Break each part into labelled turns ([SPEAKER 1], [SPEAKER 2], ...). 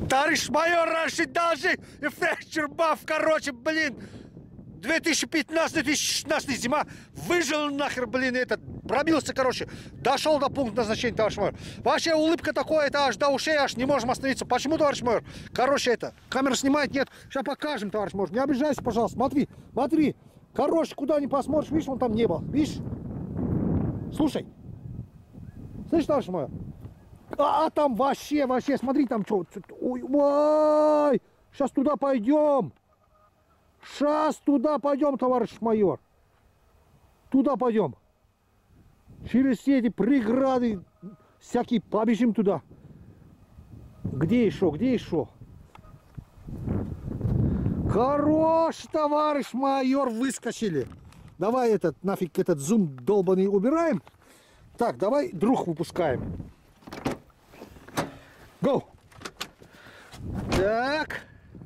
[SPEAKER 1] Товарищ майор, раньше даже Фехтербаф, короче, блин, 2015-2016 зима, выжил нахер, блин, этот, пробился, короче, дошел до пункта назначения, товарищ майор. Вообще улыбка такое, это аж до ушей, аж не можем остановиться. Почему, товарищ майор? Короче, это, камера снимает, нет, сейчас покажем, товарищ майор, не обижайся, пожалуйста, смотри, смотри. Короче, куда ни посмотришь, видишь, вон там небо, видишь? Слушай, слышишь, товарищ майор? А там вообще, смотри, там что, ой, ой, сейчас туда пойдем. Сейчас туда пойдем, товарищ майор. Туда пойдем. Через все эти преграды всякие побежим туда. Где еще, где еще? Хорош, товарищ майор, выскочили. Давай этот, нафиг этот зум долбаный убираем. Так, давай друг выпускаем. Go! Так.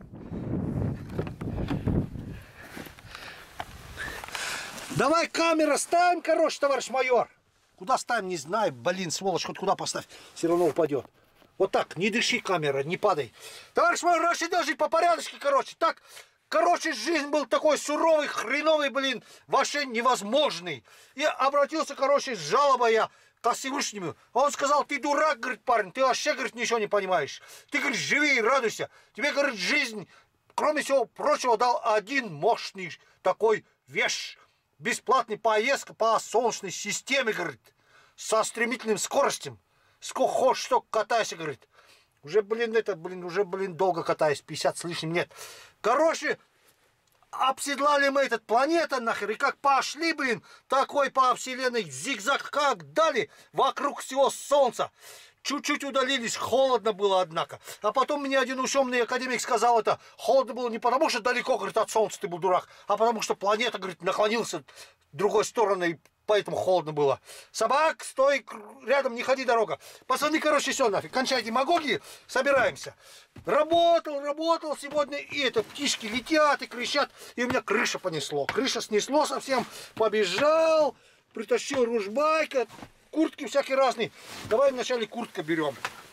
[SPEAKER 1] Давай камера ставим, короче, товарищ майор. Куда ставим, не знаю. Блин, сволочь, хоть куда поставь, все равно упадет. Вот так, не дыши, камера, не падай. Товарищ майор, раньше даже по порядочке, короче. Так, короче, жизнь был такой суровый, хреновый, блин, вообще невозможный. И обратился, короче, с жалобой я ко Всевышнему. Он сказал: ты дурак, говорит, парень, ты вообще, говорит, ничего не понимаешь. Ты, говорит, живи и радуйся. Тебе, говорит, жизнь, кроме всего прочего, дал один мощный такой вещь. Бесплатный поездка по Солнечной системе, говорит, со стремительным скоростью. Сколько хочешь, столько катайся, говорит. Уже, блин, это, блин, уже, блин, долго катаюсь, 50 с лишним лет. Короче, обседлали мы этот планета нахер, и как пошли, блин, такой по вселенной зигзаг, как дали вокруг всего Солнца. Чуть-чуть удалились, холодно было, однако. А потом мне один ученый академик сказал, это холодно было не потому, что далеко, говорит, от Солнца ты был дурак, а потому что планета, говорит, наклонился другой стороной, и поэтому холодно было. Собак, стой, рядом не ходи, дорога. Пацаны, короче, все нафиг, кончай демагогии, собираемся. Работал сегодня, и это птички летят и кричат, и у меня крыша понесло. Крыша снесло совсем, побежал, притащил ружбайка. Куртки всякие разные. Давай вначале куртку берем.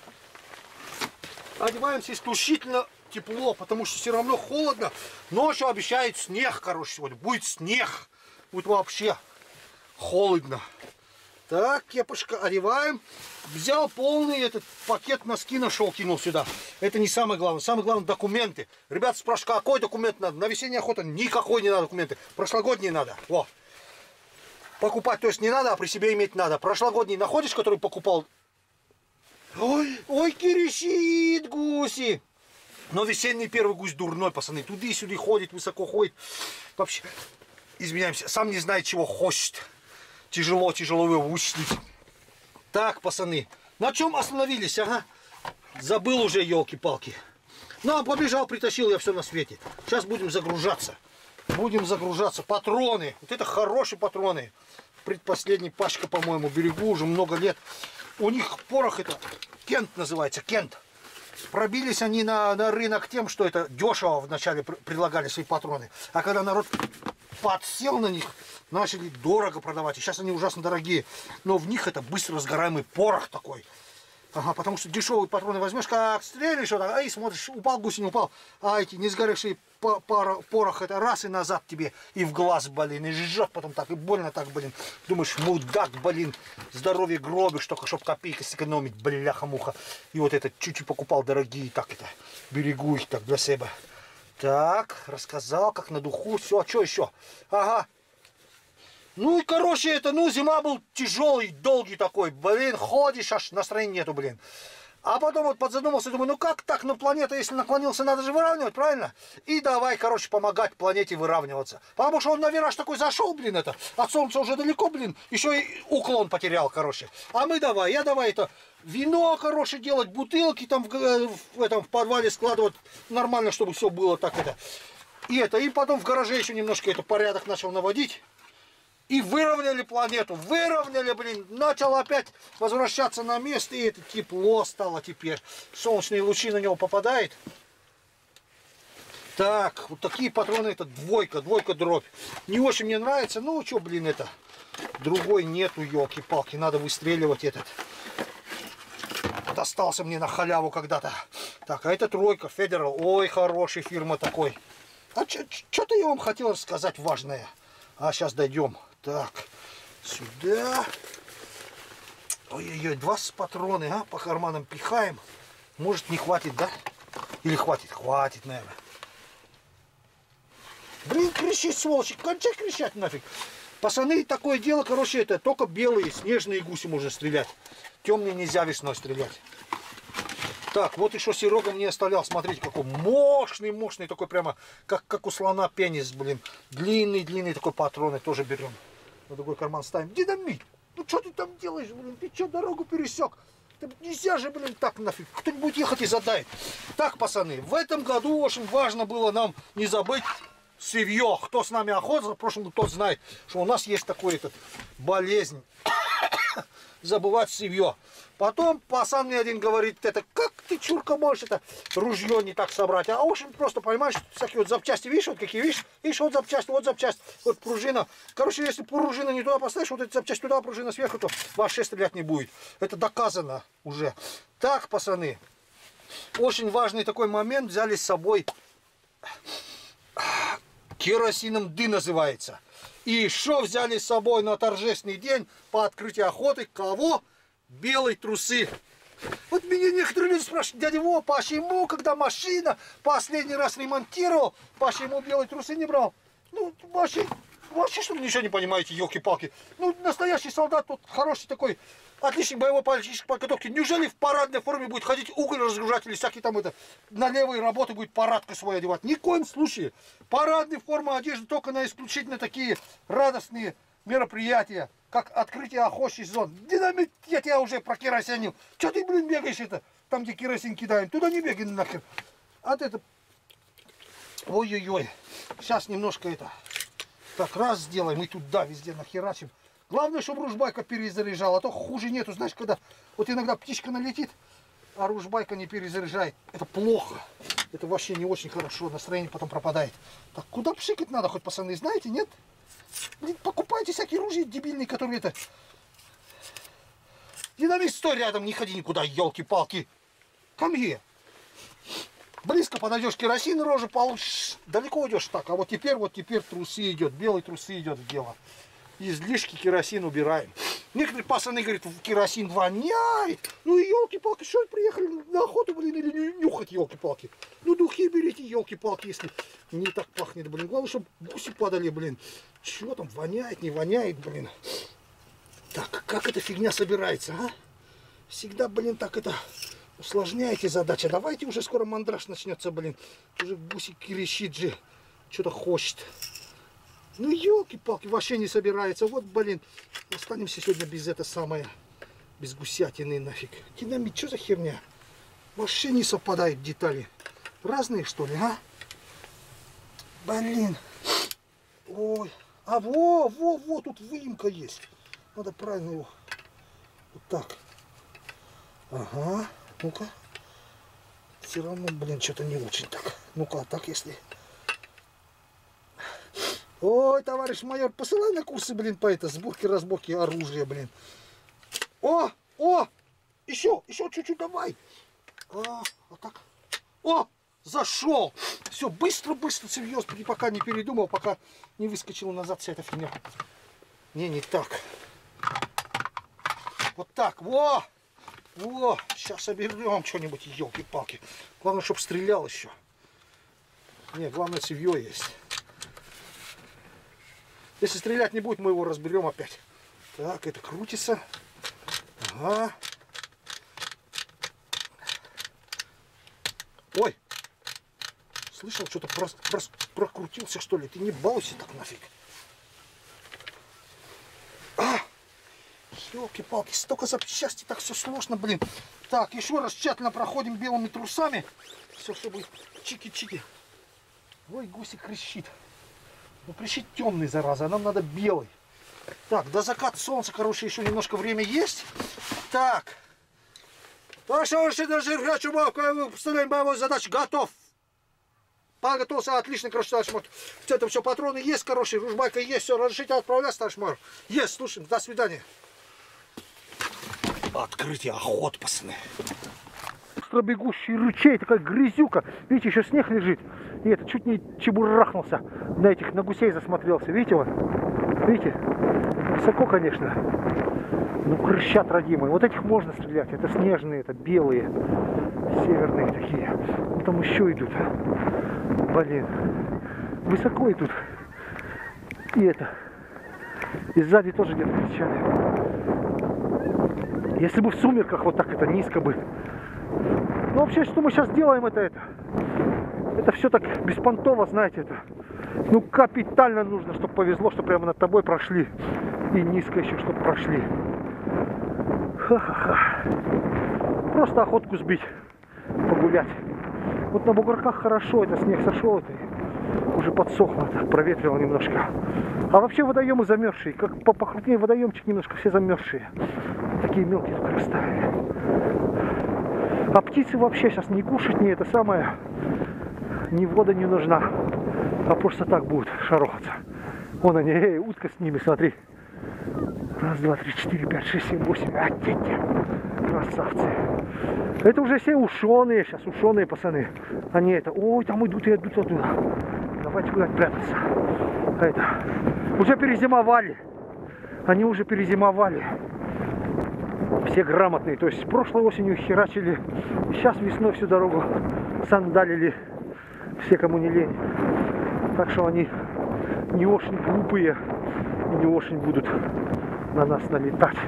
[SPEAKER 1] Одеваемся исключительно тепло, потому что все равно холодно. Ночью обещает снег, короче, сегодня. Будет снег. Будет вообще холодно. Так, кепочка одеваем. Взял полный этот пакет, носки нашел, кинул сюда. Это не самое главное. Самое главное — документы. Ребята спрашивают, какой документ надо? На весеннюю охоту никакой не надо документы. Прошлогодние надо. Во. Покупать, то есть не надо, а при себе иметь надо. Прошлогодний находишь, который покупал. Ой, кирещит гуси. Но весенний первый гусь дурной, пацаны. Туды-сюда ходит, высоко ходит. Вообще, извиняемся, сам не знает, чего хочет. Тяжело его вычислить. Так, пацаны, на чем остановились, ага? Забыл уже, елки-палки. Ну, а побежал, притащил я все на свете. Сейчас будем загружаться. Патроны. Вот это хорошие патроны. Предпоследний пачка, по-моему, берегу уже много лет. У них порох это Кент называется, Кент. Пробились они на рынок тем, что это дешево вначале предлагали свои патроны. А когда народ подсел на них, начали дорого продавать. И сейчас они ужасно дорогие. Но в них это быстро сгораемый порох такой. Ага, потому что дешевые патроны возьмешь, как стрелишь, вот, ай, смотришь, упал гусень, упал. А эти не сгоревшие порох, это раз и назад тебе и в глаз, блин, и жжет потом так, и больно так, блин. Думаешь, мудак, блин, здоровье гробишь, только чтоб копейка сэкономить, бляха-муха. И вот это чуть-чуть покупал дорогие, так это, берегу их так для себя. Так, рассказал, как на духу, все, а что еще? Ага. Ну и, короче, это, ну, зима был тяжелый, долгий такой, блин, ходишь, аж настроения нету, блин. А потом вот подзадумался, думаю, ну как так, ну планета, если наклонился, надо же выравнивать, правильно? И давай, короче, помогать планете выравниваться. Потому что он на вираж такой зашел, блин, это, от Солнца уже далеко, блин, еще и уклон потерял, короче. А мы давай, я давай это, вино, короче, делать, бутылки там в подвале складывать, нормально, чтобы все было так это. И потом в гараже еще немножко это порядок начал наводить. И выровняли планету, выровняли, блин, начал опять возвращаться на место, и это тепло стало теперь. Солнечные лучи на него попадают. Так, вот такие патроны, это двойка дробь. Не очень мне нравится, ну что, блин, это, другой нету, елки-палки, надо выстреливать этот. Достался мне на халяву когда-то. Так, а это тройка, Федерал. Ой, хороший фирма такой. А что-то я вам хотел рассказать важное. А, сейчас дойдем. Так, сюда. Ой-ой-ой, 20 патроны, а, по карманам пихаем. Может, не хватит, да? Или хватит? Хватит, наверное. Блин, кричит, сволочи, кончай кричать нафиг. Пацаны, такое дело, короче, это только белые, снежные гуси можно стрелять. Темные нельзя весной стрелять. Так, вот еще Серега мне оставлял, смотрите, какой мощный, такой прямо, как у слона пенис, блин. Длинный такой патроны тоже берем. На другой карман ставим. Динамит! Ну что ты там делаешь, блин? Ты что, дорогу пересек? Нельзя же, блин, так нафиг. Кто-нибудь будет ехать и задает. Так, пацаны, в этом году очень важно было нам не забыть сывье. Кто с нами охотился, в прошлом году тот знает, что у нас есть такой болезнь. Забывать сывье. Потом пацан мне один говорит, это как ты, чурка, можешь это ружье не так собрать? А очень просто, понимаешь, всякие вот запчасти, видишь, вот какие, видишь, вот запчасть, вот пружина. Короче, если пружина не туда поставишь, вот эта запчасть туда, пружина сверху, то вообще стрелять не будет. Это доказано уже. Так, пацаны, очень важный такой момент, взяли с собой керосином ды называется. И еще взяли с собой на торжественный день по открытию охоты кого? Белые трусы. Вот меня некоторые люди спрашивают, дядя Вова, почему, когда машина последний раз ремонтировал, почему белые трусы не брал? Ну, вообще что вы ничего не понимаете, елки-палки. Ну, настоящий солдат, тут хороший такой, отличник боевой политической подготовки. Неужели в парадной форме будет ходить уголь разгружать или всякие там на левые работы будет парадку свою одевать? Ни в коем случае. Парадная форма одежды только на исключительно такие радостные мероприятия, как открытие охотничьих зон. Динамит, я тебя уже прокеросинил. Че ты, блин, бегаешь это? Там, где керосин кидаем, туда не бегай нахер. А это... Ой-ой-ой. Сейчас немножко это... Так, раз сделаем, и туда везде нахерачим. Главное, чтобы ружбайка перезаряжала, а то хуже нету. Знаешь, когда вот иногда птичка налетит, а ружбайка не перезаряжает. Это плохо. Это вообще не очень хорошо. Настроение потом пропадает. Так, куда пшикать надо, хоть пацаны знаете, нет? Блин, покупайте всякие ружья дебильные, которые это... Динамит, стой рядом, не ходи никуда, елки-палки. Ко мне. Близко подойдешь, керосин рожу получишь, далеко уйдешь. Так, а вот теперь трусы идет, белые трусы идет в дело. Излишки керосин убираем. Некоторые пацаны говорят, керосин воняет. Ну и елки-палки, что приехали на охоту, блин, или нюхать, елки-палки. Ну духи берите, елки-палки, если не так пахнет, блин. Главное, чтобы гуси падали, блин. Чего там, воняет, не воняет, блин. Так, как эта фигня собирается, а? Всегда, блин, так это... Усложняете задачу. Давайте уже скоро мандраж начнется, блин. Уже гусик кричит же. Что-то хочет. Ну, елки-палки, вообще не собирается. Вот, блин, останемся сегодня без это самое. Без гусятины нафиг. Динамит, что за херня? Вообще не совпадают детали. Разные, что ли, а? Блин. Ой. А во, тут выемка есть. Надо правильно его. Вот так. Ага. Ну-ка. Все равно, блин, что-то не очень так. Ну-ка, так если... Ой, товарищ майор, посылай на курсы, блин, по сборке-разборки оружия, блин. О! Еще чуть-чуть давай. Вот так. О! Зашел! Все, быстро, серьезно, пока не передумал, пока не выскочила назад вся эта фигня. Не так. Вот так, во! Сейчас соберем что-нибудь, елки-палки. Главное, чтобы стрелял еще. Не, главное, цевье есть. Если стрелять не будет, мы его разберем опять. Так, это крутится. Ага. Ой! Слышал, что-то прокрутился, что ли? Ты не балуйся так нафиг. Елки-палки, столько запчастей, так все сложно, блин. Так, еще раз тщательно проходим белыми трусами. Все, чтобы чики-чики. Ой, гусик кричит. Ну, кричит темный, зараза, а нам надо белый. Так, до заката солнца, короче, еще немножко время есть. Так. Товарищи, даже представляем боевую задачу. Готов. Подготовился, отлично, короче, товарищ майор. Это все, патроны есть, короче, ружбайка есть, все, разрешите отправляться, товарищ майор. Есть, слушаем, до свидания. Открытие охот, пацаны. быстро бегущий ручей, такая грязюка. Видите, еще снег лежит. И это чуть не чебурахнулся. На гусей засмотрелся. Видите, вот? Видите? Высоко, конечно. Ну, крыщат родимые. Вот этих можно стрелять. Это снежные, это белые. Северные такие. Ну, там еще идут. Блин. Высоко идут. И это. И сзади тоже где-то кричали. Если бы в сумерках вот так это низко бы. Ну вообще, что мы сейчас делаем, это все так беспонтово, знаете, это. Ну капитально нужно, чтобы повезло, что прямо над тобой прошли. И низко еще, чтобы прошли. Ха-ха-ха. Просто охотку сбить, погулять. Вот на бугорках хорошо, это снег сошел, это уже подсохло, это проветрило немножко. А вообще водоемы замерзшие, как покрупнее водоемчик немножко, все замерзшие. Такие мелкие только растаяли. А птицы вообще сейчас не кушать, не это самое, ни вода не нужна. А просто так будут шарохаться. Вон они, утка с ними, смотри. Раз, два, три, четыре, пять, шесть, семь, восемь. Красавцы. Это уже все ушеные, сейчас ушеные пацаны. Они это, ой, там идут и идут оттуда. Давайте куда-нибудь прятаться. Это, уже перезимовали. Они уже перезимовали. Все грамотные. То есть прошлой осенью херачили. Сейчас весной всю дорогу сандалили. Все, кому не лень. Так что они не очень глупые и не очень будут на нас налетать.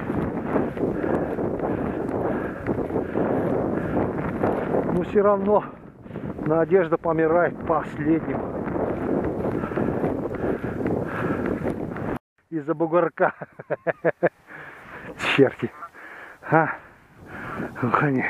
[SPEAKER 1] Но все равно надежда помирает последним. Из-за бугорка. Черти. А? Ух они.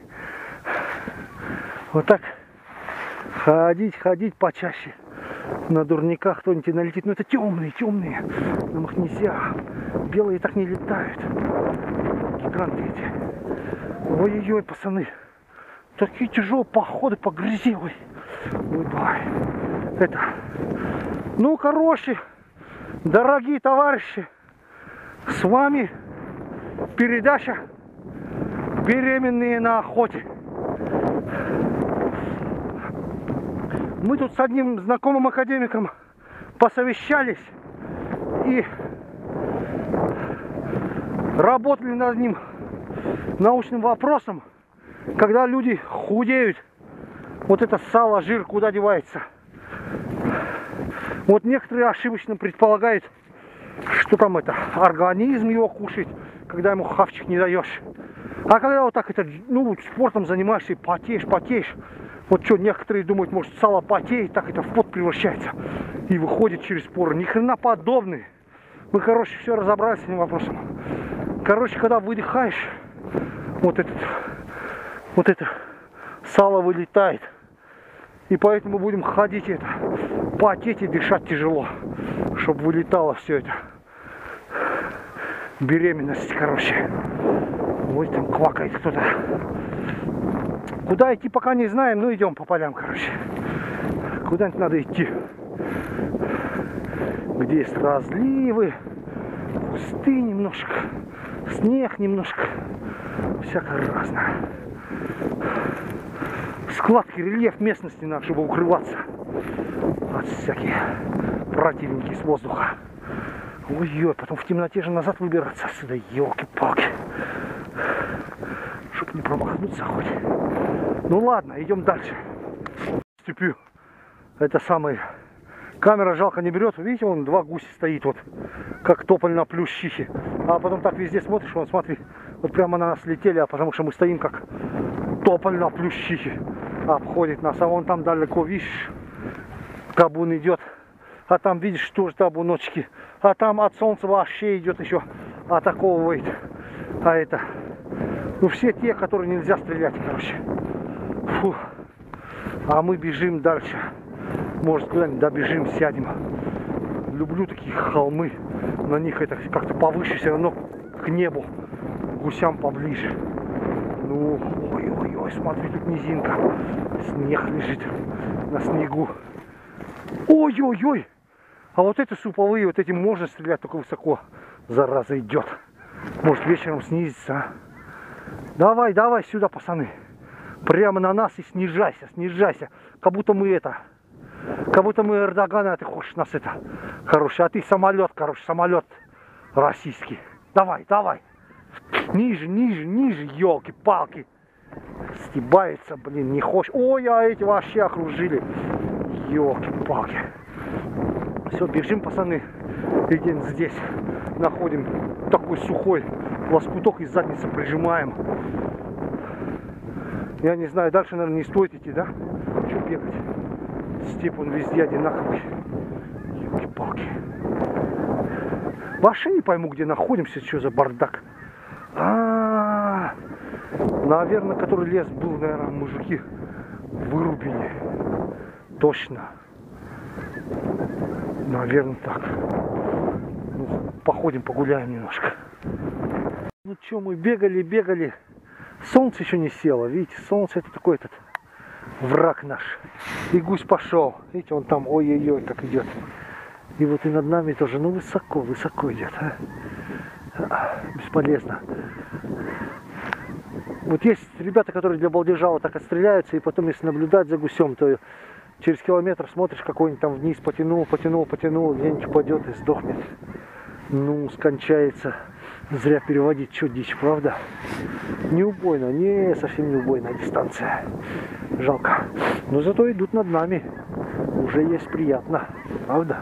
[SPEAKER 1] Вот так ходить почаще. На дурниках кто-нибудь налетит. Но это темные. Нам их нельзя. Белые так не летают. Гиганты эти. Ой-ой-ой, пацаны. Такие тяжелые походы по грязи. Ой, бай. Это. Ну, короче, дорогие товарищи, с вами передача «Беременные на охоте». Мы тут с одним знакомым академиком посовещались и работали над одним научным вопросом. Когда люди худеют, вот это сало, жир куда девается? Вот некоторые ошибочно предполагают, что там это организм его кушает, когда ему хавчик не даешь. А когда вот так это, ну, спортом занимаешься и потеешь, вот что, некоторые думают, может, сало потеет, так это в пот превращается и выходит через поры. Ни хрена подобное. Мы, короче, все разобрались с этим вопросом. Короче, когда выдыхаешь, вот это сало вылетает. И поэтому будем ходить это, потеть и дышать тяжело, чтобы вылетало все это. Беременность, короче. Ой, там квакает кто-то. Куда идти, пока не знаем, но идем по полям, короче. Куда-нибудь надо идти. Где есть разливы, кусты немножко, снег немножко, всякое разное. Складки, рельеф местности надо, чтобы укрываться от всяких противники с воздуха. Ой-ой, потом в темноте же назад выбираться отсюда, елки-палки. Чтоб не промахнуться хоть. Ну ладно, идем дальше. Степью. Это самое. Камера жалко не берет. Видите, вон два гуся стоит вот, как тополь на плющихе. А потом так везде смотришь, вон смотри, вот прямо на нас летели, а потому что мы стоим как тополь на плющихе. Обходит нас, а вон там далеко, видишь, табун идет. А там, видишь, тоже табуночки. А там от солнца вообще идет еще, атаковывает. А это, ну все те, которые нельзя стрелять, короче. Фу. А мы бежим дальше. Может, куда-нибудь добежим, сядем. Люблю такие холмы. На них это как-то повыше, все равно к небу. Гусям поближе. Ну, ой-ой-ой, смотри, тут низинка. Снег лежит на снегу. Ой-ой-ой. А вот это суповые, вот этим можно стрелять, только высоко. Зараза идет. Может, вечером снизится, а? Давай, давай сюда, пацаны. Прямо на нас и снижайся, снижайся. Как будто мы это... Как будто мы Эрдогана, а ты хочешь нас это... Короче, а ты самолет, короче, самолет российский. Давай, давай. Ниже, ниже, ниже, елки-палки. Стебается, блин, не хочешь. Ой, а эти вообще окружили. Елки-палки. Все, бежим, пацаны. Идем здесь. Находим такой сухой лоскуток и задницы прижимаем. Я не знаю, дальше, наверное, не стоит идти, да? Что бегать? Степ он везде одинаковый. Елки-палки. Вообще не пойму, где находимся, что за бардак. Наверное, который лес был, наверное, мужики вырубили. Точно. Наверное, так. Ну, походим, погуляем немножко. Ну что, мы бегали, бегали. Солнце еще не село. Видите, солнце это такой этот враг наш. И гусь пошел. Видите, он там, ой-ой-ой, как идет. И вот и над нами тоже, ну высоко, высоко идет. Бесполезно. Вот есть ребята, которые для балдежа вот так отстреляются, и потом, если наблюдать за гусем, то через километр смотришь, какой-нибудь там вниз потянул, где-нибудь упадет и сдохнет. Ну, скончается. Зря переводить, что дичь, правда? Не убойно, не совсем не убойная дистанция. Жалко. Но зато идут над нами. Уже есть приятно, правда?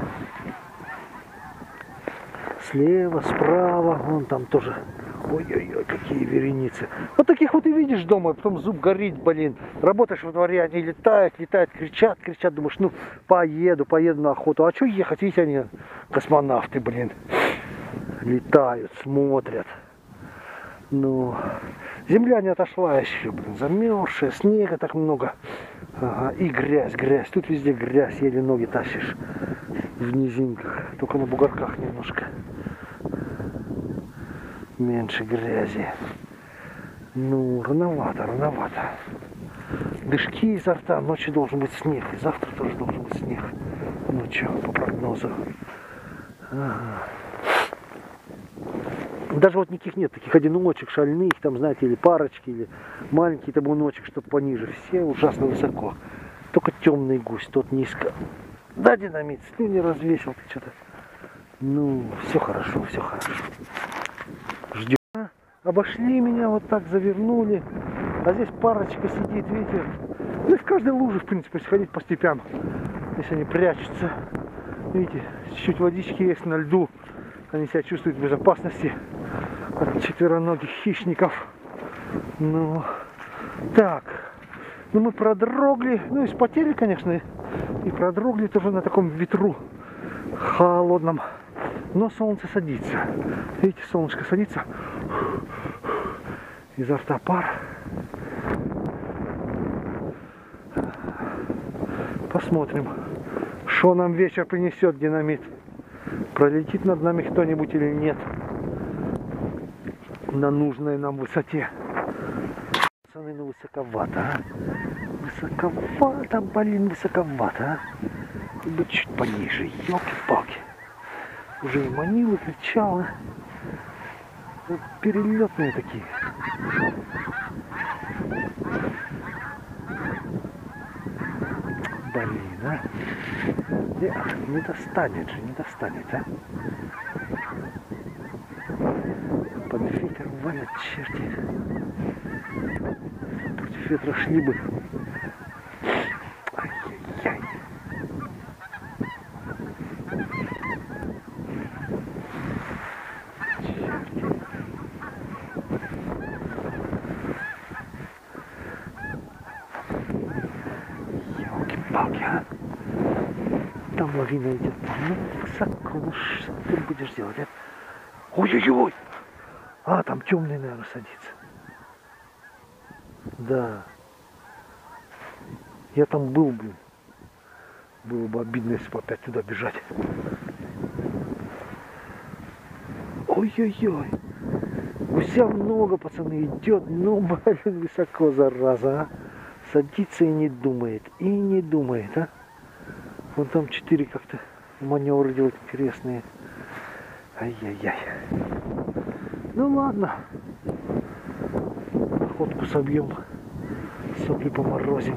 [SPEAKER 1] Слева, справа, вон там тоже. Ой-ой-ой, какие вереницы. Вот таких вот и видишь дома, и потом зуб горит, блин. Работаешь во дворе, они летают, кричат, думаешь, ну, поеду на охоту. А что ехать, видите, они космонавты, блин. Летают, смотрят. Ну, земля не отошла еще, блин, замерзшая, снега так много. Ага, и грязь, грязь. Тут везде грязь, еле ноги тащишь в низинках. Только на бугорках немножко меньше грязи. Ну, рановато, рановато. Дышки изо рта, ночью должен быть снег. И завтра тоже должен быть снег. Ночью, по прогнозу. Ага. Даже вот никаких нет таких одиночек, шальных, там, знаете, или парочки, или маленький табуночек, чтобы пониже. Все ужасно высоко. Только темный гусь, тот низко. Да, динамит, слюни развесил ты что-то. Ну, все хорошо, все хорошо. Ждем. Обошли меня, вот так завернули. А здесь парочка сидит, видите. Ну и в каждой луже, в принципе, сходить по степям. Если они прячутся. Видите, чуть-чуть водички есть на льду. Они себя чувствуют в безопасности от четвероногих хищников. Ну, так. Ну, мы продрогли. Ну, и спотели, конечно. И продрогли тоже на таком ветру холодном. Но солнце садится. Видите, солнышко садится. Изо рта пар. Посмотрим, что нам вечер принесет динамит. Пролетит над нами кто-нибудь или нет. На нужной нам высоте. Пацаны, ну высоковато, а? Высоковато, блин, высоковато, а? Бы чуть пониже, елки-палки. Уже и манил, и кричал, а? Вот перелетные такие. Блин, а? Не достанет же, не достанет, а? Под ветер валят черти. Против ветра шли бы. Ай-яй-яй. Елки-палки, а? Там лавина идет. Ну, высоко, ну что ты будешь делать, а? Ой-ой-ой! А, там темный, наверное, садится. Да. Я там был, блин. Было бы обидно, если бы опять туда бежать. Ой-ой-ой. Гуся много, пацаны, идет. Ну, блин, высоко, зараза, а. Садится и не думает. И не думает, а. Вон там 4 как-то маневры делают интересные. Ай-яй-яй. Ну ладно. Охотку собьем. Сопли поморозим.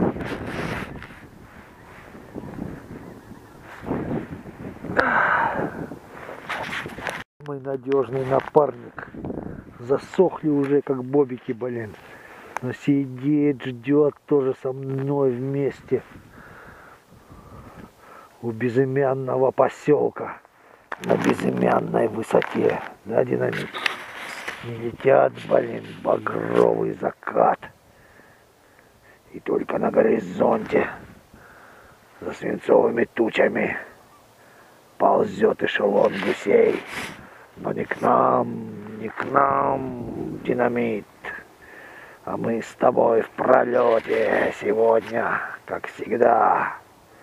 [SPEAKER 1] Мой надежный напарник. Засохли уже, как бобики, блин. Но сидит, ждет тоже со мной вместе. У безымянного поселка. На безымянной высоте. Да, динамит? Не летят, блин, багровый закат. И только на горизонте, за свинцовыми тучами, ползет эшелон гусей. Но не к нам, динамит. А мы с тобой в пролете сегодня, как всегда.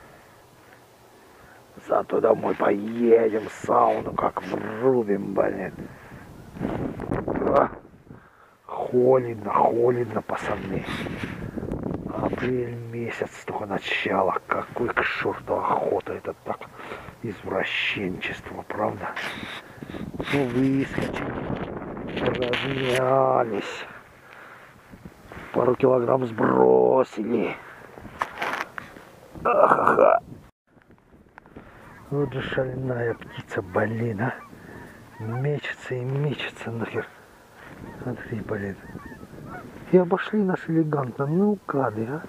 [SPEAKER 1] Зато домой поедем, сауну как врубим, блин. Холодно, холодно, пацаны. Апрель месяц, только начало. Какой к черту охота, это так извращенчество, правда? Ну, выскочили, размялись, пару килограмм сбросили. Ахаха. Вот же шальная птица, блин, а. Мечется и мечется нахер. Смотри, блин. И обошли нас элегантно. Ну, гады, а.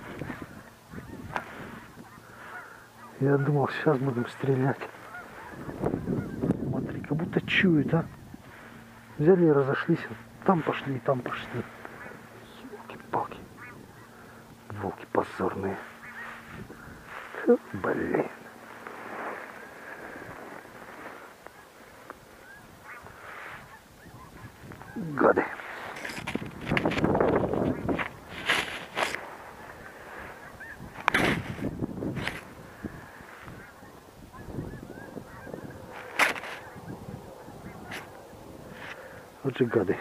[SPEAKER 1] Я думал, сейчас будем стрелять. Смотри, как будто чуют, а. Взяли и разошлись. Там пошли, там пошли. Ёлки-палки. Волки позорные. Фу, блин. Гады. Вот же гады.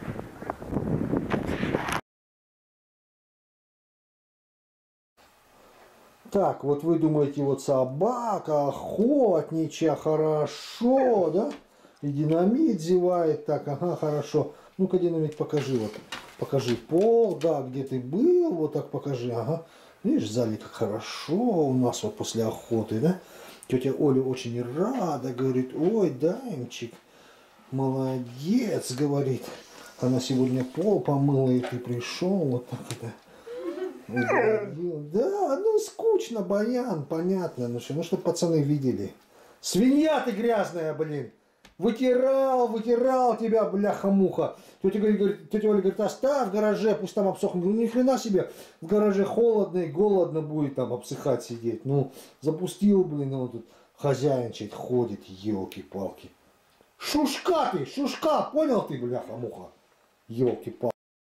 [SPEAKER 1] Так, вот вы думаете, вот собака охотничья, хорошо, да? И динамит зевает так, ага, хорошо. Ну-ка, динамит, покажи вот. Покажи пол, да, где ты был, вот так покажи, ага. Видишь, в зале как хорошо у нас вот после охоты, да? Тетя Оля очень рада, говорит, ой, Данчик, молодец, говорит. Она сегодня пол помыла, и ты пришел, вот так это. Да, ну скучно, Баян, понятно, ну что пацаны видели. Свинья ты грязная, блин. Вытирал тебя, бляха-муха. Тетя Оля говорит, оставь в гараже, пусть там обсохнет. Ну ни хрена себе, в гараже холодно и голодно будет там обсыхать сидеть. Ну, запустил, блин, он тут хозяйничает, ходит, елки-палки. Шушка ты, шушка, понял ты, бляха-муха? Елки-палки.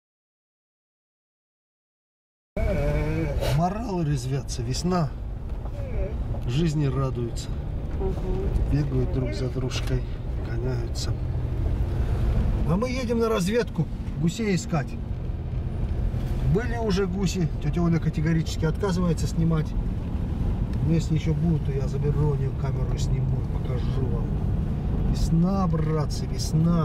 [SPEAKER 1] Моралы резвятся, весна, жизни радуются. Бегают друг за дружкой, гоняются. А мы едем на разведку гусей искать. Были уже гуси, тетя Оля категорически отказывается снимать. Но если еще будут, то я заберу у нее камеру и сниму, и покажу вам. Весна, братцы, весна.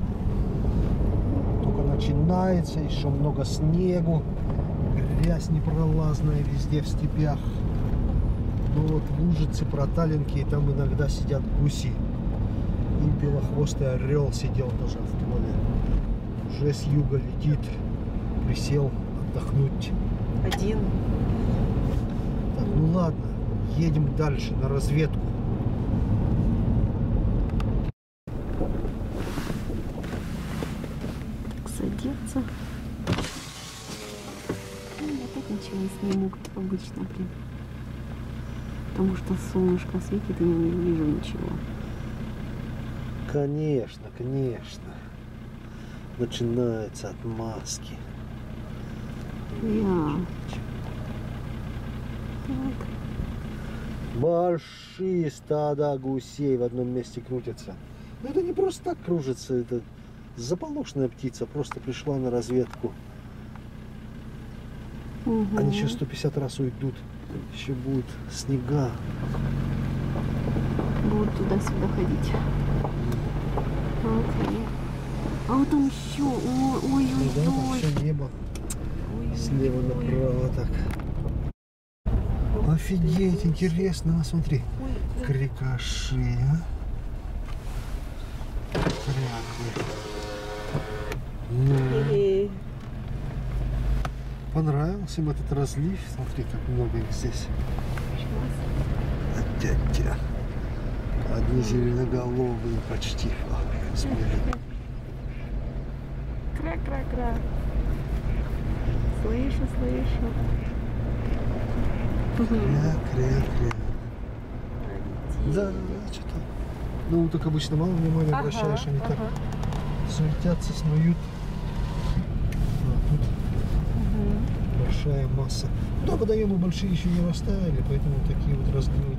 [SPEAKER 1] Только начинается, еще много снегу. Грязь непролазная везде в степях. Ну вот лужицы, проталинки, и там иногда сидят гуси. И белохвостый орел сидел тоже в поле. Уже с юга летит, присел отдохнуть.
[SPEAKER 2] Один.
[SPEAKER 1] Так, ну ладно, едем дальше на разведку.
[SPEAKER 2] Садиться. Ну, я так ничего не сниму, как обычно, блин. Потому что солнышко светит, и я не вижу ничего.
[SPEAKER 1] Конечно, конечно. Начинается отмазки.
[SPEAKER 2] Я. Вот.
[SPEAKER 1] Большие стада гусей в одном месте крутятся. Но это не просто так кружится, это заполошная птица, просто пришла на разведку.
[SPEAKER 2] Угу.
[SPEAKER 1] Они еще 150 раз уйдут. Еще будут снега.
[SPEAKER 2] Будут туда-сюда ходить. Окей. А вот там еще. Ой-ой-ой.
[SPEAKER 1] Да, там все небо Слева направо так. Офигеть, интересно, смотри. Крикоши. Кряквы. Ну, понравился им этот разлив. Смотри, как много их здесь. Тя-тя. Одни зеленоголовые почти.
[SPEAKER 2] Кра-кра-кра. Слышу, слышу.
[SPEAKER 1] Кря-кря-кря. Да, что-то. Ну, так обычно мало внимания обращаешь, они так суетятся, снуют. А тут большая масса. Да, водоемы большие еще не расставили, поэтому такие вот разливы.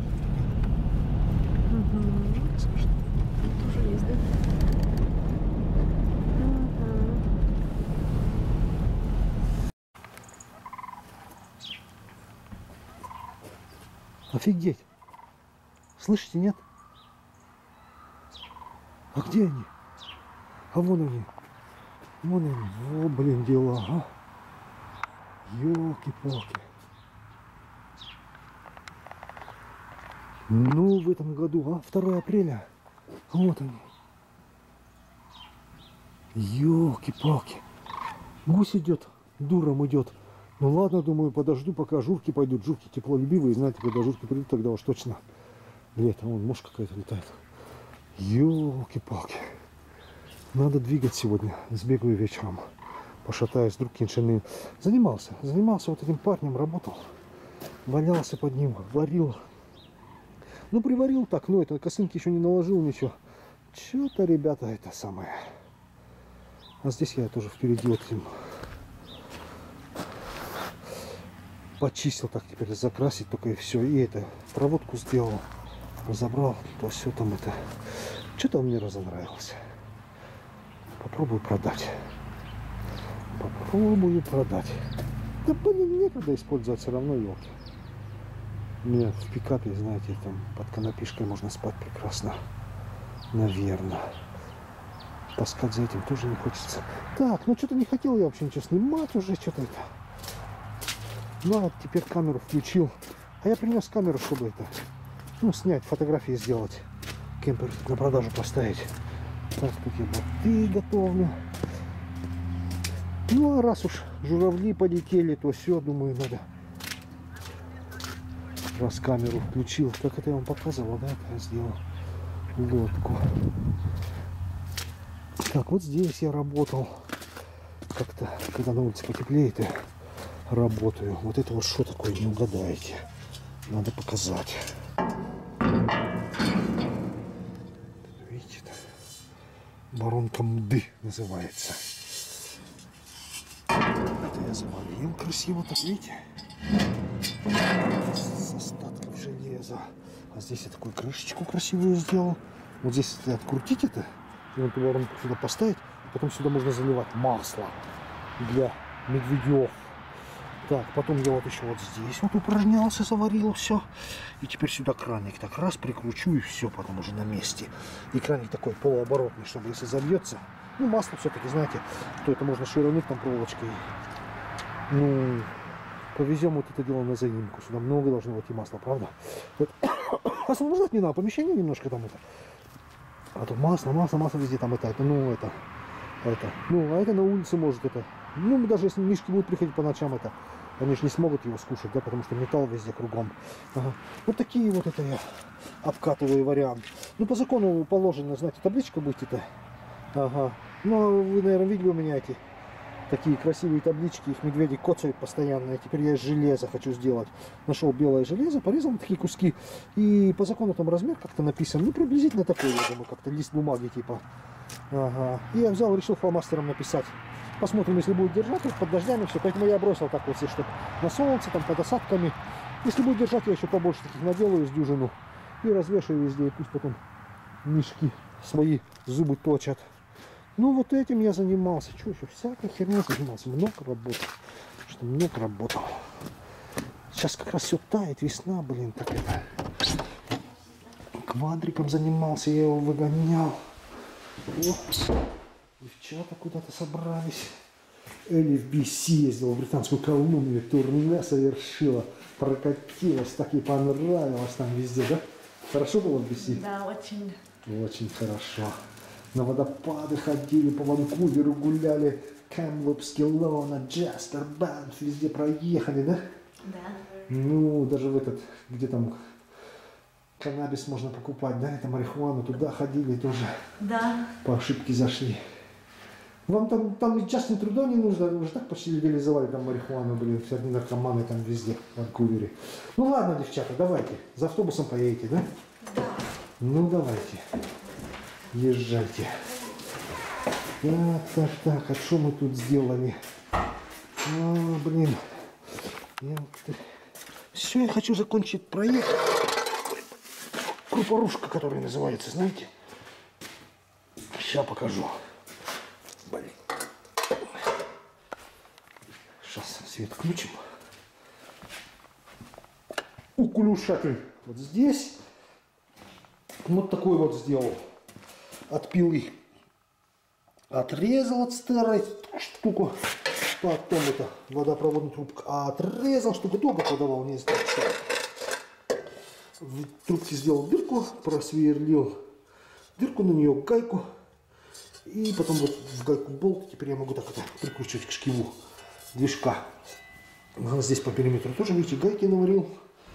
[SPEAKER 2] Тоже есть, да?
[SPEAKER 1] Офигеть! Слышите, нет? А где они? А вон они. Вон они. Во, блин, дела, а. Ёлки-палки. Ну, в этом году, 2 апреля. Вот они. Ёлки-палки. Гусь идет, дуром идет. Ну ладно, думаю, подожду, пока журки пойдут. Журки теплолюбивые, знаете, когда журки придут, тогда уж точно лето. Вон мушка какая-то летает. Ёлки-палки. Надо двигать сегодня. Сбегаю вечером. Пошатаюсь, вдруг киншины. Занимался вот этим парнем, работал. Валялся под ним, варил. Ну, приварил так, но это косынки еще не наложил, ничего. Что-то, ребята, это самое. А здесь я тоже впереди вот этим почистил, так теперь закрасить только и все. И это, проводку сделал, разобрал, то все там это. Что-то он мне разонравился. Попробую продать. Попробую продать. Да, блин, некогда использовать все равно елки. У меня в пикапе, знаете, там под канапишкой можно спать прекрасно. Наверное. Таскать за этим тоже не хочется. Так, ну что-то не хотел я вообще ничего снимать уже, что-то это. Ну, а теперь камеру включил. А я принес камеру, чтобы это, ну, снять, фотографии сделать. Кемпер на продажу поставить. Так, тут я боты готовлю. Ну, а раз уж журавли полетели, то все, думаю, надо. Раз камеру включил. Как это я вам показывал, да? Я сделал лодку. Так, вот здесь я работал. Как-то, когда на улице потеплеет, я работаю. Вот это вот что такое, не угадаете. Надо показать. Видите, воронка мды называется. Это я завалил красиво, так видите? С остатков железа. А здесь я такую крышечку красивую сделал. Вот здесь если открутить это, и вот эту воронку сюда поставить, потом сюда можно заливать масло для медведев. Так, потом я вот еще вот здесь вот упражнялся, заварил все. И теперь сюда краник так раз прикручу и все, потом уже на месте. И краник такой полуоборотный, чтобы если забьется, ну масло все-таки, знаете, то это можно широнуть там проволочкой. Ну, повезем вот это дело на заимку. Сюда много должно войти масла, правда? Вот. Освобождать не надо, помещение немножко там это. А тут масло везде там это, ну это. Ну, а это на улице может это. Ну, даже если мишки будут приходить по ночам, это, они же не смогут его скушать, да, потому что металл везде кругом. Ага. Вот такие вот это я обкатываю вариант. Ну, по закону положено, знаете, табличка быть это. Ага. Ну, вы, наверное, видели у меня эти такие красивые таблички, их медведи коцают постоянно. И теперь я из железа хочу сделать. Нашел белое железо, порезал на такие куски. И по закону там размер как-то написан. Ну, приблизительно такой, я думаю, как-то лист бумаги типа. Ага. И я взял, решил фломастером написать. Посмотрим, если будет держать, вот под дождями все. Поэтому я бросил так вот, чтобы на солнце, там под осадками. Если будет держать, я еще побольше таких наделаю с дюжину. И развешаю везде. И пусть потом мишки свои зубы точат. Ну, вот этим я занимался. Что еще? Всякой херней занимался. Много работал. Что много работал. Сейчас как раз все тает. Весна, блин, так это. Квадриком занимался, я его выгонял. О, девчата куда-то собрались. LFBC ездила в Британскую Колумбию, турне совершила, прокатилась, так ей понравилось там везде, да? Хорошо было в BC?
[SPEAKER 3] Да, очень.
[SPEAKER 1] Очень хорошо. На водопады ходили, по Ванкуверу гуляли, Камлопс, Келлоуна, Джаспер, Банф, везде проехали, да?
[SPEAKER 3] Да.
[SPEAKER 1] Ну, даже в этот, где там каннабис можно покупать, да, это марихуану, туда ходили тоже.
[SPEAKER 3] Да.
[SPEAKER 1] По ошибке зашли. Вам там и Джастин Трудо не нужно, уже так почти легализовали там марихуану, блин, все одни наркоманы там везде, в Ванкувере. Ну ладно, девчата, давайте, за автобусом поедете, да?
[SPEAKER 3] Да.
[SPEAKER 1] Ну давайте, езжайте. Так, а что мы тут сделали? Блин. Все, я хочу закончить проект. Крупорушка, которая называется, знаете? Сейчас покажу. Блин. Сейчас свет включим. Укулюшатель вот здесь. Вот такой вот сделал. От пилы. Отрезал от старой штуку. Потом это водопроводная трубка. А отрезал штуку. Долго подавал, не знаю. В трубке сделал дырку, просверлил дырку, на нее гайку. И потом вот в гайку болт. Теперь я могу так это прикручивать к шкиву движка. Здесь по периметру тоже, видите, гайки наварил.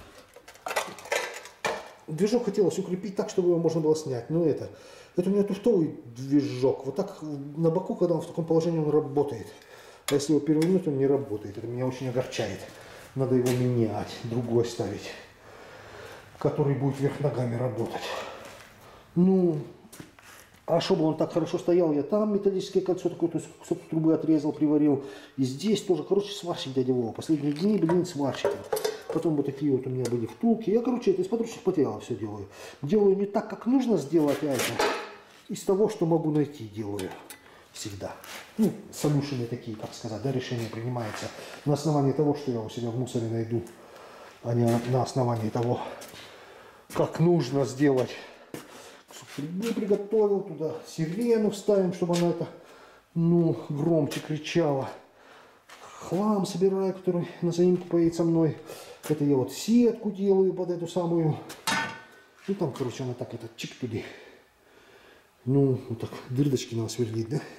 [SPEAKER 1] Движок хотелось укрепить так, чтобы его можно было снять. Но это у меня туфтовый движок. Вот так на боку, когда он в таком положении, он работает. А если его перевернуть, он не работает. Это меня очень огорчает. Надо его менять, другой ставить, который будет вверх ногами работать. Ну, а чтобы он так хорошо стоял, я там металлическое кольцо такое, то есть кусок трубы отрезал, приварил. И здесь тоже, короче, сварщик дядя Вова. Последние дни, блин, сварщиком. Потом вот такие вот у меня были втулки. Я, короче, это из подручных материалов все делаю. Делаю не так, как нужно сделать, а это из того, что могу найти, делаю. Всегда. Ну, солюшены такие, так сказать, да, решение принимается на основании того, что я у себя в мусоре найду, а не на основании того, как нужно сделать. Я приготовил туда сирену, вставим, чтобы она это, ну, громче кричала. Хлам собираю, который на заимку поедет со мной. Это я вот сетку делаю под эту самую. Ну, там, короче, она так, этот чик туди. Ну, вот так, дырочки надо сверлить, да?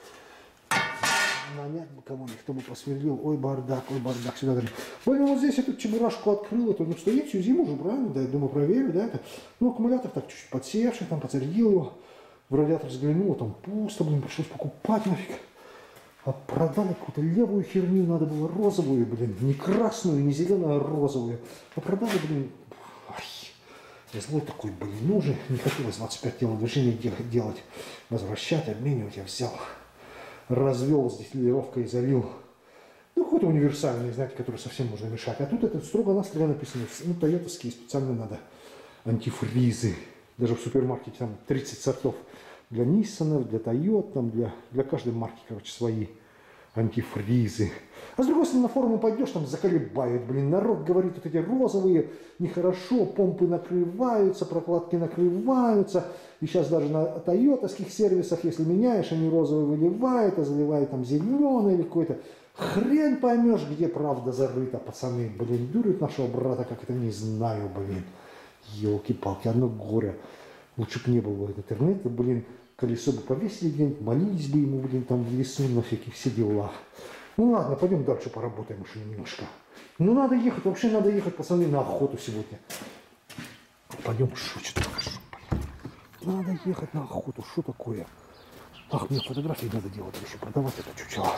[SPEAKER 1] Нанять бы кого-нибудь, кто бы просверлил. Ой, бардак, сюда дали. Блин, вот здесь эту чебурашку открыл, это, ну, стоит всю зиму уже, правильно? Да, я думаю, проверю, да, это. Ну, аккумулятор так чуть-чуть подсевший, там, подзарядил его. В радиатор взглянул, там пусто, блин, пришлось покупать нафиг. А продали какую-то левую херню, надо было розовую, блин, не красную, не зеленую, а розовую. А продали, блин, ай, я злой такой, блин, ну уже не хотелось 25 телодвижений делать, возвращать, обменивать, я взял. Развел здесь леровкой, залил. Ну, какой-то универсальный, знаете, который совсем можно мешать. А тут это строго-настрого написано. Ну, тойотовские специально надо антифризы. Даже в супермаркете там 30 сортов. Для Ниссана, для Тойот, там для каждой марки, короче, свои антифризы. А с другой стороны, на форумы пойдешь, там заколебают, блин. Народ говорит, вот эти розовые нехорошо, помпы накрываются, прокладки накрываются. И сейчас даже на тойотовских сервисах, если меняешь, они розовые выливают, а заливают там зеленый или какой-то. Хрен поймешь, где правда зарыта, пацаны. Блин, дурят нашего брата, как это не знаю, блин. Елки-палки, одно горе. Лучше бы не было бы интернета, блин. Колесо бы повесили где-нибудь, молились бы ему, блин, там в лесу, на всякие все дела. Ну ладно, пойдем дальше поработаем еще немножко. Ну надо ехать, вообще надо ехать, пацаны, на охоту сегодня. Пойдем, что-то покажу. Надо ехать на охоту, что такое? Ах, мне фотографии надо делать, еще продавать это чучело.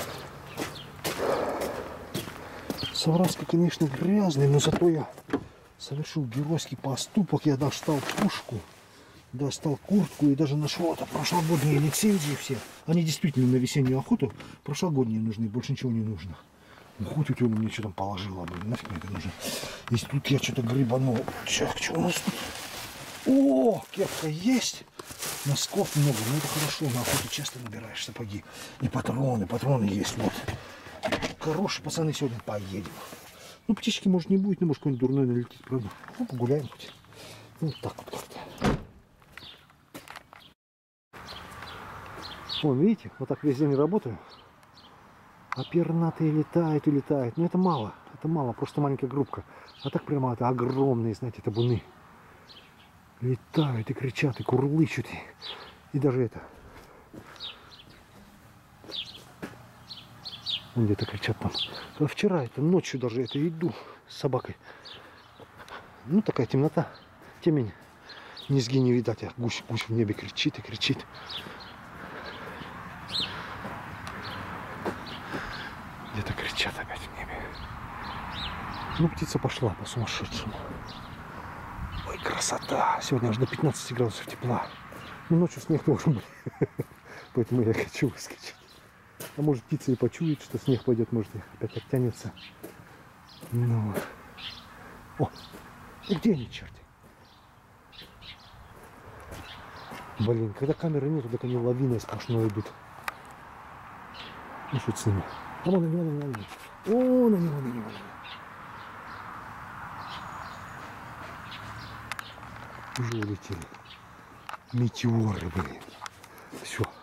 [SPEAKER 1] Савранский, конечно, грязный, но зато я совершил геройский поступок, я достал пушку. Достал куртку и даже нашел это прошлогодние лицензии все. Они действительно на весеннюю охоту прошлогодние нужны, больше ничего не нужно. Ну, хоть у меня что там положила, блин, нафиг мне это нужно. Если тут я что-то грибанул. Чак, что у нас тут? О, кепка есть. Носков много, ну это хорошо, на охоту часто набираешь сапоги. И патроны есть, вот. Хорошие пацаны, сегодня поедем. Ну, птички, может, не будет, ну, может, какой-нибудь дурной налетит, правда. Ну, погуляем хоть. Вот так вот как-то. Вон, видите, вот так весь день работаю. А пернатые летают и летают. Но это мало, просто маленькая группка. А так прямо это огромные, знаете, табуны. Летают и кричат, и курлычут. И даже это. Вон где-то кричат там. А вчера это ночью даже это иду с собакой. Ну такая темнота. Темень. Низги не видать, а гусь в небе кричит и кричит. Где-то кричат опять в небе. Ну, птица пошла по сумасшедшему. Ой, красота! Сегодня аж до 15 градусов тепла. Ну, ночью снег должен быть. Поэтому я хочу выскочить. А может, птица и почует, что снег пойдет, может, и опять оттянется. Ну вот. О, и где они, черти? Блин, когда камеры нету, так они лавиной сплошной идут. Ну, что с ними? А вон они, вон они. О, на него. Уже улетели. Метеоры, блин. Все.